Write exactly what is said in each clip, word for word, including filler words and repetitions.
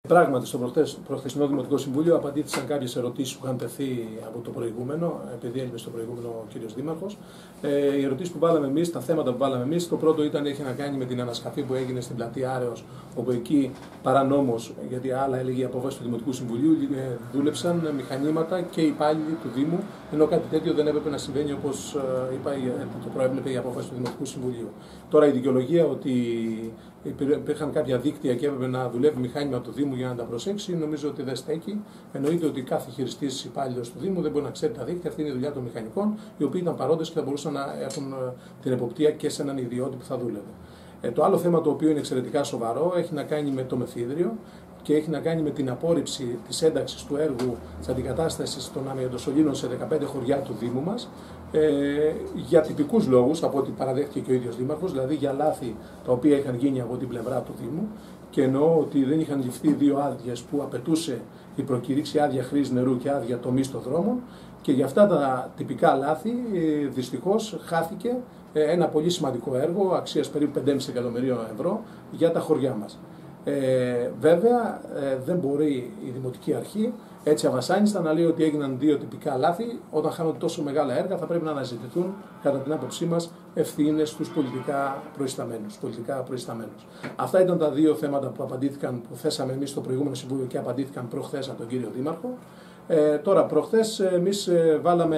Πράγματι, στο προχθεσινό Δημοτικό Συμβούλιο απαντήθησαν κάποιες ερωτήσεις που είχαν τεθεί από το προηγούμενο, επειδή έλειπε στο προηγούμενο ο κύριος Δήμαρχος. Ε, οι ερωτήσεις που βάλαμε εμείς, τα θέματα που βάλαμε εμείς, το πρώτο ήταν έχει να κάνει με την ανασκαφή που έγινε στην πλατεία Άρεως, όπου εκεί παρανόμως, γιατί άλλα έλεγε η απόφαση του Δημοτικού Συμβουλίου, δούλεψαν μηχανήματα και υπάλληλοι του Δήμου, ενώ κάτι τέτοιο δεν έπρεπε να συμβαίνει όπως είπα, το προέβλεπε η απόφαση του Δημοτικού Συμβουλίου. Τώρα η δικαιολογία ότι υπήρχαν κάποια δίκτυα και έπρεπε να δουλεύει μηχάνημα του Δήμου για να τα προσέξει, νομίζω ότι δεν στέκει. Εννοείται ότι κάθε χειριστής υπάλληλος του Δήμου δεν μπορεί να ξέρει τα δίκτυα, αυτή είναι η δουλειά των μηχανικών, οι οποίοι ήταν παρόντες και θα μπορούσαν να έχουν την εποπτεία και σε έναν ιδιώτη που θα δούλευε. Ε, το άλλο θέμα το οποίο είναι εξαιρετικά σοβαρό έχει να κάνει με το μεθύδριο και έχει να κάνει με την απόρριψη της ένταξης του έργου της αντικατάστασης των αμυαντοσωλήνων σε δεκαπέντε χωριά του Δήμου μας, ε, για τυπικούς λόγους, από ό,τι παραδέχτηκε και ο ίδιος Δήμαρχος, δηλαδή για λάθη τα οποία είχαν γίνει από την πλευρά του Δήμου, και εννοώ ότι δεν είχαν ληφθεί δύο άδειες που απαιτούσε η προκήρυξη άδεια χρήσης νερού και άδεια τομής των δρόμων, και για αυτά τα τυπικά λάθη ε, δυστυχώς χάθηκε ένα πολύ σημαντικό έργο αξίας περίπου πέντε κόμμα πέντε εκατομμυρίων ευρώ για τα χωριά μας. Ε, βέβαια ε, δεν μπορεί η Δημοτική Αρχή έτσι αβασάνιστα να λέει ότι έγιναν δύο τυπικά λάθη. Όταν χάνονται τόσο μεγάλα έργα θα πρέπει να αναζητηθούν κατά την άποψή μας ευθύνες στους πολιτικά προϊσταμένους, πολιτικά προϊσταμένους. Αυτά ήταν τα δύο θέματα που απαντήθηκαν, που θέσαμε εμείς στο προηγούμενο Συμβούλιο και απαντήθηκαν προχθές από τον κύριο Δήμαρχο. Ε, τώρα προχθές εμείς ε, βάλαμε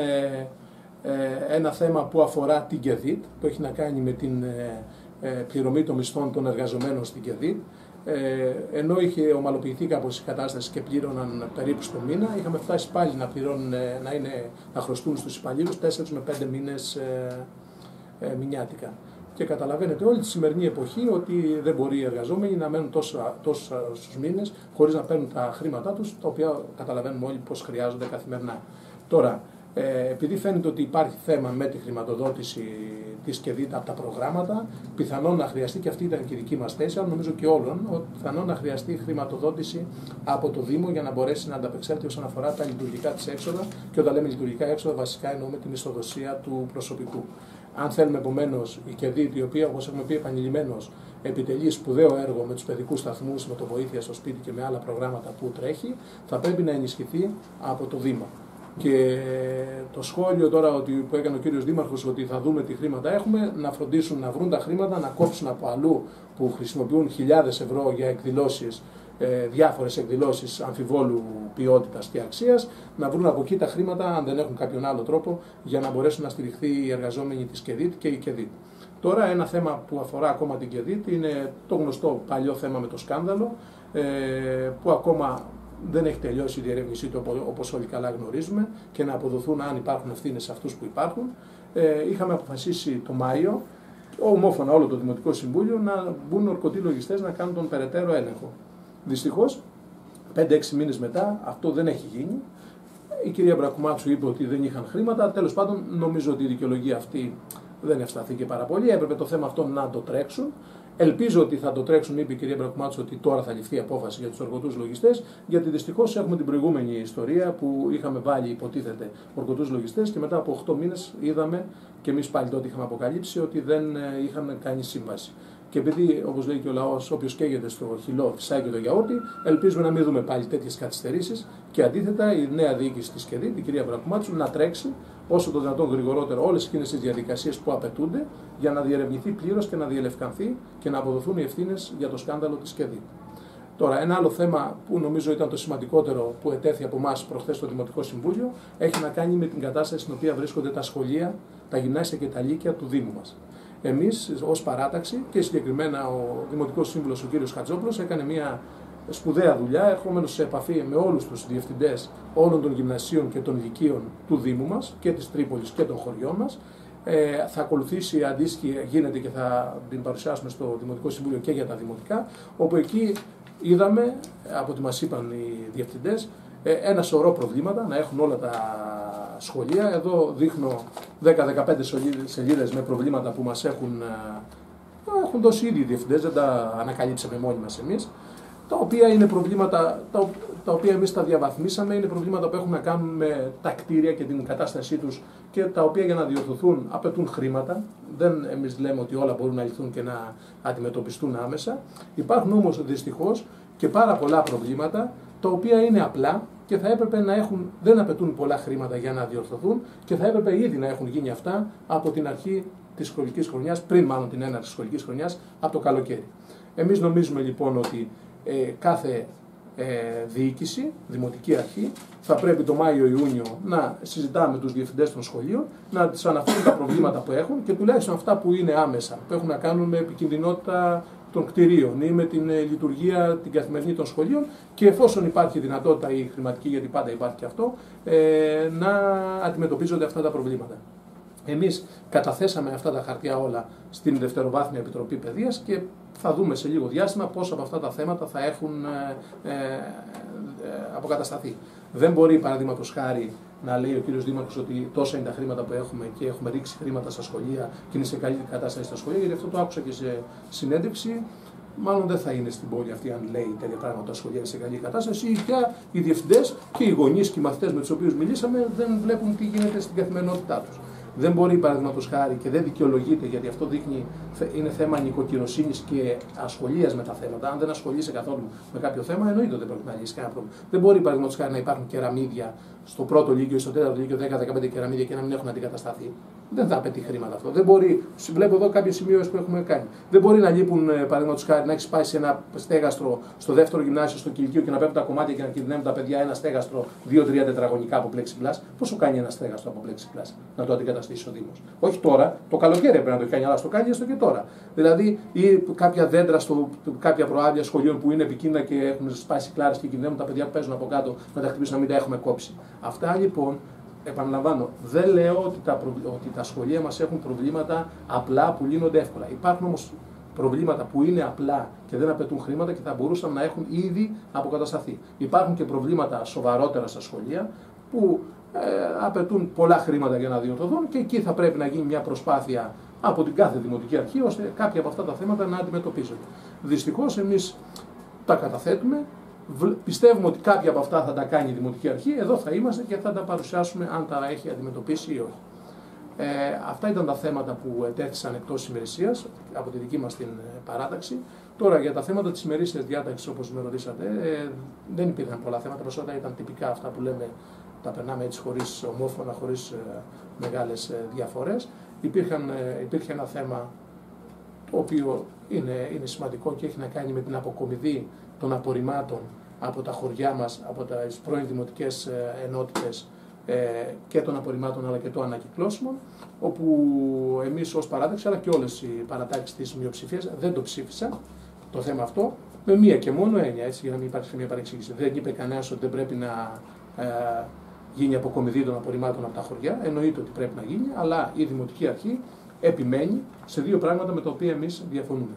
ε, ένα θέμα που αφορά την ΚΕΔΙΤ, που έχει να κάνει με την ε, ε, πληρωμή των μισθών των εργαζομένων στην ΚΕΔΙΤ. Ε, ενώ είχε ομαλοποιηθεί κάπως η κατάσταση και πλήρωναν περίπου στο μήνα, είχαμε φτάσει πάλι να, πληρώνουν, να, είναι, να χρωστούν στους υπαλλήλους τέσσερις με πέντε μήνες ε, ε, μηνιάτικα. Και καταλαβαίνετε όλη τη σημερινή εποχή ότι δεν μπορεί οι εργαζόμενοι να μένουν τόσους μήνες χωρίς να παίρνουν τα χρήματά τους, τα οποία καταλαβαίνουμε όλοι πώς χρειάζονται καθημερινά. Τώρα, Ε, επειδή φαίνεται ότι υπάρχει θέμα με τη χρηματοδότηση της ΚΕΔΙΤ από τα προγράμματα, πιθανόν να χρειαστεί, και αυτή ήταν και η δική μας θέση, αλλά νομίζω και όλων, ότι πιθανόν να χρειαστεί χρηματοδότηση από το Δήμο για να μπορέσει να ανταπεξέλθει όσον αφορά τα λειτουργικά της έξοδα, και όταν λέμε λειτουργικά έξοδα βασικά εννοούμε την μισθοδοσία του προσωπικού. Αν θέλουμε επομένως η ΚΕΔΙΤ, η οποία όπως έχουμε πει επανειλημμένως επιτελεί σπουδαίο έργο με τους παιδικούς σταθμούς, με το βοήθεια στο σπίτι και με άλλα προγράμματα που τρέχει, θα πρέπει να ενισχυθεί από το Δήμο. Και το σχόλιο τώρα ότι, που έκανε ο κύριος Δήμαρχος, ότι θα δούμε τι χρήματα έχουμε, να φροντίσουν να βρουν τα χρήματα, να κόψουν από αλλού που χρησιμοποιούν χιλιάδες ευρώ για εκδηλώσεις, ε, διάφορες εκδηλώσεις αμφιβόλου ποιότητας και αξίας, να βρουν από εκεί τα χρήματα, αν δεν έχουν κάποιον άλλο τρόπο, για να μπορέσουν να στηριχθεί οι εργαζόμενοι της ΚΕΔΙΤ και η ΚΕΔΙΤ. Τώρα ένα θέμα που αφορά ακόμα την ΚΕΔΙΤ είναι το γνωστό παλιό θέμα με το σκάνδαλο, ε, που ακόμα δεν έχει τελειώσει η διερεύνησή του όπως όλοι καλά γνωρίζουμε, και να αποδοθούν αν υπάρχουν ευθύνες σε αυτούς που υπάρχουν. Ε, είχαμε αποφασίσει το Μάιο, ομόφωνα όλο το Δημοτικό Συμβούλιο, να μπουν ορκωτοί λογιστές να κάνουν τον περαιτέρω έλεγχο. Δυστυχώς, πέντε έξι μήνες μετά αυτό δεν έχει γίνει. Η κυρία Μπρακουμάτσου είπε ότι δεν είχαν χρήματα. Τέλος πάντων, νομίζω ότι η δικαιολογία αυτή δεν ευσταθήκε πάρα πολύ. Έπρεπε το θέμα αυτό να το τρέξουν. Ελπίζω ότι θα το τρέξουν, είπε η κυρία Μπρακουμάτσου, ότι τώρα θα ληφθεί απόφαση για τους ορκωτούς λογιστές, γιατί δυστυχώς έχουμε την προηγούμενη ιστορία που είχαμε βάλει, υποτίθεται, ορκωτούς λογιστές και μετά από οκτώ μήνες είδαμε, και εμείς πάλι τότε είχαμε αποκαλύψει, ότι δεν είχαν κάνει σύμβαση. Και επειδή, όπως λέει και ο λαός, όποιος καίγεται στο χυλό φυσάει και το γιαούρτι, ελπίζουμε να μην δούμε πάλι τέτοιες καθυστερήσεις και αντίθετα η νέα διοίκηση της ΚΕΔΙΤ, η κυρία Μπρακουμάτσου, να τρέξει όσο το δυνατόν γρηγορότερο όλες εκείνες τις διαδικασίες που απαιτούνται για να διερευνηθεί πλήρως και να διελευκανθεί και να αποδοθούν οι ευθύνες για το σκάνδαλο της ΚΕΔΙΤ. Τώρα, ένα άλλο θέμα που νομίζω ήταν το σημαντικότερο που ετέθη από εμάς προχθές στο Δημοτικό Συμβούλιο έχει να κάνει με την κατάσταση στην οποία βρίσκονται τα σχολεία, τα γυμνάσια και τα λύκεια του Δήμου μας. Εμείς, ως παράταξη και συγκεκριμένα ο Δημοτικός Σύμβουλος, ο κ. Χατζόπουλος, έκανε μια σπουδαία δουλειά, ερχόμενος σε επαφή με όλους τους διευθυντές όλων των γυμνασίων και των λυκείων του Δήμου μας και της Τρίπολης και των χωριών μας. Ε, θα ακολουθήσει αντίστοιχη, γίνεται και θα την παρουσιάσουμε στο Δημοτικό Συμβούλιο και για τα δημοτικά, όπου εκεί είδαμε, από ό,τι μας είπαν οι διευθυντές, ένα σωρό προβλήματα να έχουν όλα τα σχολεία. Εδώ δείχνω δέκα με δεκαπέντε σελίδες με προβλήματα που μας έχουν, έχουν δώσει ήδη οι διευθυντές, δεν τα ανακαλύψαμε μόνοι μας εμείς. τα οποία είναι προβλήματα τα, τα οποία εμείς τα διαβαθμίσαμε, είναι προβλήματα που έχουν να κάνουν με τα κτίρια και την κατάστασή τους και τα οποία για να διορθωθούν απαιτούν χρήματα. Δεν εμείς λέμε ότι όλα μπορούν να λυθούν και να αντιμετωπιστούν άμεσα. Υπάρχουν όμως δυστυχώς και πάρα πολλά προβλήματα τα οποία είναι απλά και θα έπρεπε να έχουν, δεν απαιτούν πολλά χρήματα για να διορθωθούν και θα έπρεπε ήδη να έχουν γίνει αυτά από την αρχή της σχολικής χρονιάς, πριν μάλλον την έναρξη της σχολικής χρονιάς, από το καλοκαίρι. Εμείς νομίζουμε λοιπόν ότι ε, κάθε ε, διοίκηση, δημοτική αρχή, θα πρέπει το Μάιο-Ιούνιο να συζητάμε με τους διευθυντές των σχολείων, να τις αναφέρουν τα προβλήματα που έχουν και τουλάχιστον αυτά που είναι άμεσα, που έχουν να κάνουν με επικινδυνότητα των κτηρίων ή με την ε, λειτουργία την καθημερινή των σχολείων και εφόσον υπάρχει δυνατότητα η χρηματική, γιατί πάντα υπάρχει και αυτό, ε, να αντιμετωπίζονται αυτά τα προβλήματα. Εμείς καταθέσαμε αυτά τα χαρτιά όλα στην Δευτεροβάθμια Επιτροπή Παιδείας και θα δούμε σε λίγο διάστημα πόσα από αυτά τα θέματα θα έχουν ε, ε, ε, αποκατασταθεί. Δεν μπορεί, παραδείγματος χάρη, να λέει ο κύριος Δήμαρχος ότι τόσα είναι τα χρήματα που έχουμε και έχουμε ρίξει χρήματα στα σχολεία και είναι σε καλή κατάσταση στα σχολεία, γιατί αυτό το άκουσα και σε συνέντευξη. Μάλλον δεν θα είναι στην πόλη αυτή, αν λέει τέτοια πράγματα, τα σχολεία είναι σε καλή κατάσταση, ή πια οι διευθυντές και οι γονείς και οι μαθητές με τους οποίους μιλήσαμε δεν βλέπουν τι γίνεται στην καθημερινότητά τους. Δεν μπορεί, παραδείγματος χάρη, και δεν δικαιολογείται, γιατί αυτό δείχνει, είναι θέμα νοικοκυροσύνης και ασχολίας με τα θέματα. Αν δεν ασχολείσαι καθόλου με κάποιο θέμα, εννοείται ότι δεν πρέπει να λύσει κανένα πρόβλημα. Δεν μπορεί, παραδείγματος χάρη, να υπάρχουν κεραμίδια στο πρώτο λύκειο ή στο τέταρτο λύκειο, δέκα με δεκαπέντε κεραμίδια και να μην έχουν αντικατασταθεί. Δεν θα απαιτεί χρήματα αυτό. Δεν μπορεί, βλέπω εδώ κάποιες σημειώσεις που έχουμε κάνει. Δεν μπορεί να λείπουν, παραδείγματος χάρη, να έχει πάει σε ένα στέγαστρο στο δεύτερο γυμνάσιο, στο κηλικείο και να πέφτουν τα κομμάτια και να κινδυνεύουν τα παιδιά ένα στέγαστρο δύο τρία τετραγωνικά από plexiglass. Πόσο κάνει ένα στέγαστρο από plexiglass να το αντικαταστήσει ο Δήμος? Όχι τώρα, το καλοκαίρι πρέπει να το κάνει, αλλά στο κάνει έστω και τώρα. Δηλαδή, ή κάποια δέντρα, στο, κάποια προάδεια σχολείων που είναι επικίνδυνα και έχουν σπάσει κλάρες και κινδυνεύουν τα παιδιά που παίζουν από κάτω να τα χτυπήσουν, να μην τα έχουμε κόψει. Αυτά λοιπόν. Επαναλαμβάνω, δεν λέω ότι τα, προ... ότι τα σχολεία μας έχουν προβλήματα απλά που λύνονται εύκολα. Υπάρχουν όμως προβλήματα που είναι απλά και δεν απαιτούν χρήματα και θα μπορούσαν να έχουν ήδη αποκατασταθεί. Υπάρχουν και προβλήματα σοβαρότερα στα σχολεία που ε, απαιτούν πολλά χρήματα για να διορθωθούν και εκεί θα πρέπει να γίνει μια προσπάθεια από την κάθε δημοτική αρχή ώστε κάποια από αυτά τα θέματα να αντιμετωπίζονται. Δυστυχώς εμείς τα καταθέτουμε. Πιστεύουμε ότι κάποια από αυτά θα τα κάνει η Δημοτική Αρχή, εδώ θα είμαστε και θα τα παρουσιάσουμε αν τα έχει αντιμετωπίσει ή όχι. Ε, αυτά ήταν τα θέματα που ετέθησαν εκτός ημερησίας από τη δική μας την παράταξη. Τώρα για τα θέματα της ημερήσιας διάταξης, όπως με ρωτήσατε, ε, δεν υπήρχαν πολλά θέματα, περισσότερα ήταν τυπικά αυτά που λέμε, τα περνάμε έτσι χωρίς ομόφωνα, χωρίς ε, μεγάλες ε, διαφορές. Υπήρχαν, ε, υπήρχε ένα θέμα το οποίο είναι, είναι σημαντικό και έχει να κάνει με την αποκομιδή των απορριμμάτων από τα χωριά μας, από τις πρώην δημοτικές ενότητες ε, και των απορριμμάτων αλλά και το ανακυκλώσιμο, όπου εμείς ως παράταξη αλλά και όλες οι παρατάξεις της μειοψηφίας δεν το ψήφισαν το θέμα αυτό, με μία και μόνο έννοια, έτσι, για να μην υπάρξει μια παρεξήγηση. Δεν είπε κανένας ότι δεν πρέπει να ε, γίνει αποκομιδή των απορριμμάτων από τα χωριά, εννοείται ότι πρέπει να γίνει, αλλά η Δημοτική Αρχή επιμένει σε δύο πράγματα με τα οποία εμείς διαφωνούμε.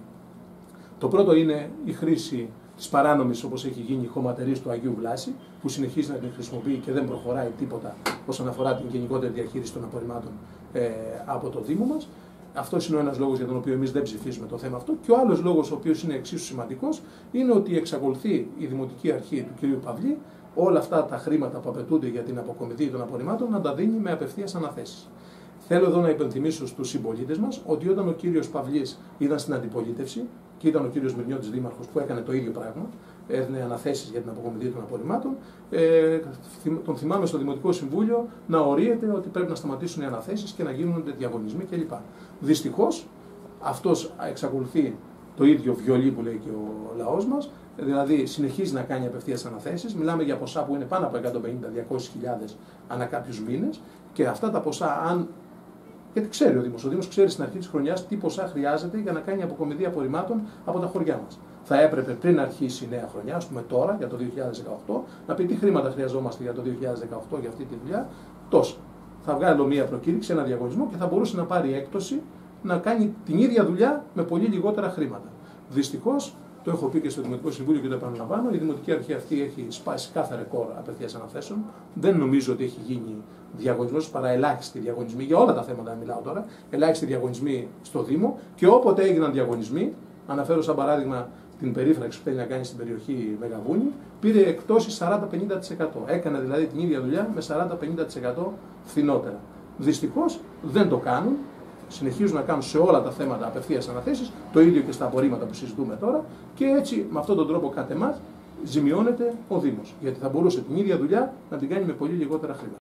Το πρώτο είναι η χρήση της παράνομης, όπως έχει γίνει, χωματερής του Αγίου Βλάση, που συνεχίζει να την χρησιμοποιεί και δεν προχωράει τίποτα όσον αφορά την γενικότερη διαχείριση των απορριμμάτων ε, από το Δήμο μας. Αυτό είναι ο ένας λόγος για τον οποίο εμείς δεν ψηφίζουμε το θέμα αυτό. Και ο άλλος λόγος, ο οποίος είναι εξίσου σημαντικός, είναι ότι εξακολουθεί η Δημοτική Αρχή του κ. Παυλή όλα αυτά τα χρήματα που απαιτούνται για την αποκομιδή των απορριμμάτων να τα δίνει με απευθείας αναθέσεις. Θέλω εδώ να υπενθυμίσω στους συμπολίτες μας ότι όταν ο κύριος Παυλής ήταν στην αντιπολίτευση και ήταν ο κύριος Μυρνιώτης δήμαρχος που έκανε το ίδιο πράγμα, έδινε αναθέσεις για την αποκομιδή των απορριμμάτων, ε, τον θυμάμαι στο Δημοτικό Συμβούλιο να ορίεται ότι πρέπει να σταματήσουν οι αναθέσεις και να γίνονται διαγωνισμοί κλπ. Δυστυχώς αυτός εξακολουθεί το ίδιο βιολί που λέει και ο λαός μας, δηλαδή συνεχίζει να κάνει απευθείας αναθέσεις. Μιλάμε για ποσά που είναι πάνω από εκατόν πενήντα με διακόσιες χιλιάδες ανά κάποιους μήνες και αυτά τα ποσά, αν. Γιατί ξέρει ο Δήμος, ο Δήμος ξέρει στην αρχή της χρονιάς τι ποσά χρειάζεται για να κάνει αποκομιδή απορριμμάτων από τα χωριά μας. Θα έπρεπε πριν αρχίσει η νέα χρονιά, ας πούμε τώρα για το δύο χιλιάδες δεκαοκτώ, να πει τι χρήματα χρειαζόμαστε για το δύο χιλιάδες δεκαοκτώ για αυτή τη δουλειά. Τόσα. Θα βγάλει μία προκήρυξη, ένα διαγωνισμό και θα μπορούσε να πάρει έκπτωση να κάνει την ίδια δουλειά με πολύ λιγότερα χρήματα. Δυστυχώς, το έχω πει και στο Δημοτικό Συμβούλιο και το επαναλαμβάνω, η Δημοτική Αρχή αυτή έχει σπάσει κάθε ρεκόρ απευθείας αναθέσεων. Δεν νομίζω ότι έχει γίνει διαγωνισμός, παρά ελάχιστοι διαγωνισμοί, για όλα τα θέματα μιλάω τώρα, ελάχιστοι διαγωνισμοί στο Δήμο και όποτε έγιναν διαγωνισμοί, αναφέρω σαν παράδειγμα την περίφραξη που θέλει να κάνει στην περιοχή Μεγαβούνι, πήρε εκτόσεις σαράντα με πενήντα τοις εκατό. Έκανε δηλαδή την ίδια δουλειά με σαράντα με πενήντα τοις εκατό φθηνότερα. Δυστυχώς δεν το κάνουν. Συνεχίζουν να κάνουν σε όλα τα θέματα απευθείας αναθέσεις, το ίδιο και στα απορρίμματα που συζητούμε τώρα, και έτσι με αυτόν τον τρόπο κατ' εμάς ζημιώνεται ο Δήμος. Γιατί θα μπορούσε την ίδια δουλειά να την κάνει με πολύ λιγότερα χρήματα.